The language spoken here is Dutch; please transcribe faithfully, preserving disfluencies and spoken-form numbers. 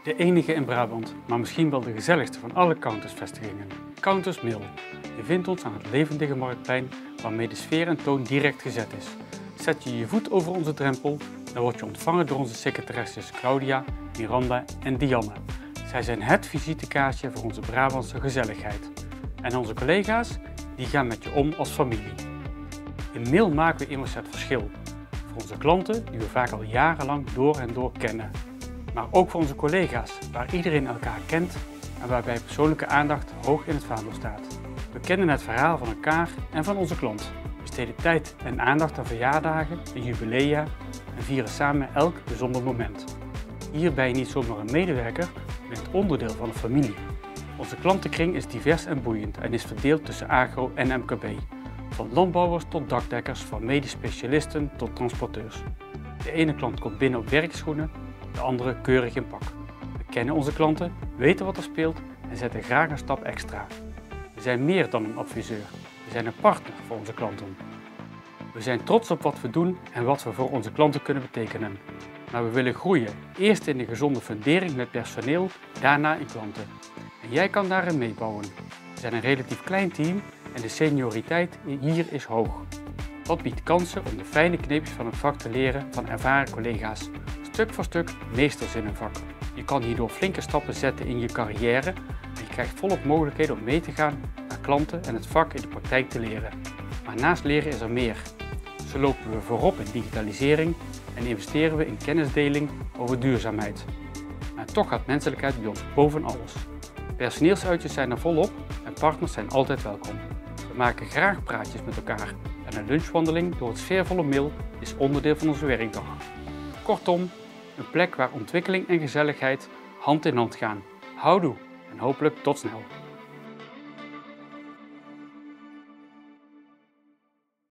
De enige in Brabant, maar misschien wel de gezelligste van alle Counters-vestigingen. Counters Mill. Je vindt ons aan het levendige marktplein waarmee de sfeer en toon direct gezet is. Zet je je voet over onze drempel, dan word je ontvangen door onze secretaresses Claudia, Miranda en Dianne. Zij zijn het visitekaartje voor onze Brabantse gezelligheid. En onze collega's, die gaan met je om als familie. In Mill maken we immers het verschil. Voor onze klanten, die we vaak al jarenlang door en door kennen. Maar ook voor onze collega's, waar iedereen elkaar kent en waarbij persoonlijke aandacht hoog in het vaandel staat. We kennen het verhaal van elkaar en van onze klant, besteden tijd en aandacht aan verjaardagen en jubilea en vieren samen elk bijzonder moment. Hier ben je niet zomaar een medewerker, maar het onderdeel van een familie. Onze klantenkring is divers en boeiend en is verdeeld tussen agro en M K B. Van landbouwers tot dakdekkers, van medisch specialisten tot transporteurs. De ene klant komt binnen op werkschoenen, de andere keurig in pak. We kennen onze klanten, weten wat er speelt en zetten graag een stap extra. We zijn meer dan een adviseur, we zijn een partner voor onze klanten. We zijn trots op wat we doen en wat we voor onze klanten kunnen betekenen. Maar we willen groeien, eerst in een gezonde fundering met personeel, daarna in klanten. En jij kan daarin meebouwen. We zijn een relatief klein team en de senioriteit hier is hoog. Dat biedt kansen om de fijne kneepjes van het vak te leren van ervaren collega's. Stuk voor stuk meesters in een vak. Je kan hierdoor flinke stappen zetten in je carrière en je krijgt volop mogelijkheden om mee te gaan naar klanten en het vak in de praktijk te leren. Maar naast leren is er meer. Zo lopen we voorop in digitalisering en investeren we in kennisdeling over duurzaamheid. Maar toch gaat menselijkheid bij ons boven alles. Personeelsuitjes zijn er volop en partners zijn altijd welkom. We maken graag praatjes met elkaar en een lunchwandeling door het sfeervolle Mill is onderdeel van onze werkdag. Kortom, een plek waar ontwikkeling en gezelligheid hand in hand gaan. Houdoe en hopelijk tot snel!